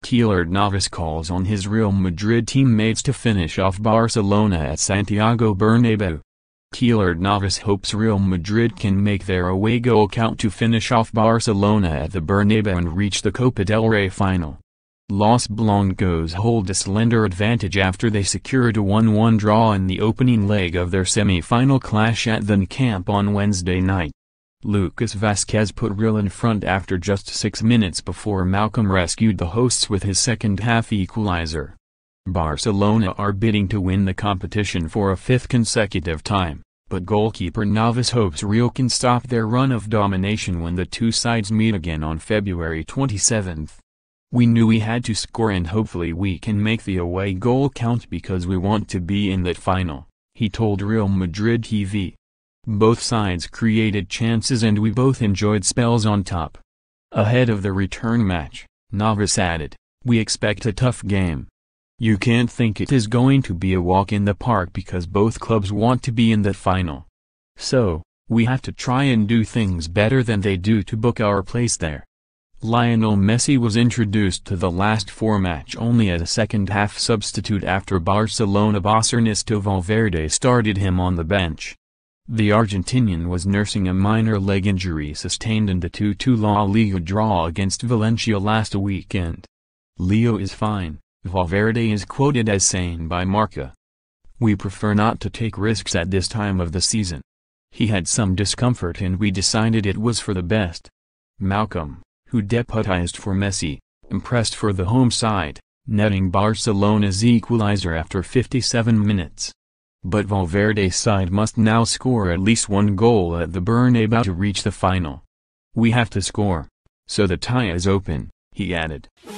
Keylor Navas calls on his Real Madrid teammates to finish off Barcelona at Santiago Bernabeu. Keylor Navas hopes Real Madrid can make their away goal count to finish off Barcelona at the Bernabeu and reach the Copa del Rey final. Los Blancos hold a slender advantage after they secured a 1-1 draw in the opening leg of their semi-final clash at the Nou Camp on Wednesday night. Vazquez put Real in front after just 6 minutes before Malcom rescued the hosts with his second-half equaliser. Barcelona are bidding to win the competition for a 5th consecutive time, but goalkeeper Navas hopes Real can stop their run of domination when the two sides meet again on February 27. "We knew we had to score and hopefully we can make the away goal count because we want to be in that final," he told Real Madrid TV. "Both sides created chances and we both enjoyed spells on top." Ahead of the return match, Navas added, "We expect a tough game. You can't think it is going to be a walk in the park because both clubs want to be in that final. So, we have to try and do things better than they do to book our place there." Lionel Messi was introduced to the last 4 match only as a second-half substitute after Barcelona boss Ernesto Valverde started him on the bench. The Argentinian was nursing a minor leg injury sustained in the 2-2 La Liga draw against Valencia last weekend. "Leo is fine," Valverde is quoted as saying by Marca. "We prefer not to take risks at this time of the season. He had some discomfort and we decided it was for the best." Malcom, who deputized for Messi, impressed for the home side, netting Barcelona's equaliser after 57 minutes. But Valverde's side must now score at least 1 goal at the Bernabeu to reach the final. "We have to score, so the tie is open," he added.